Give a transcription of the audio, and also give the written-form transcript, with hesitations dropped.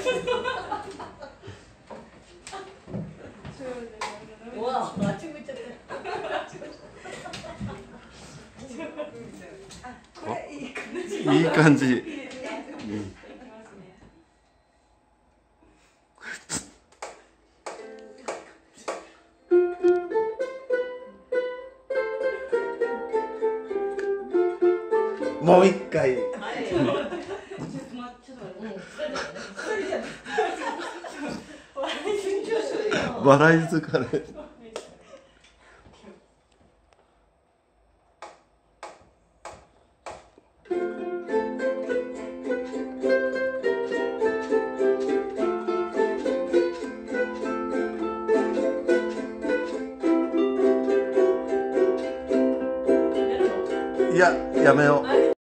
わあ、あっち向いちゃった。これいい感じ。 いい感じ。もう一回。笑い疲れ。いや、やめよう。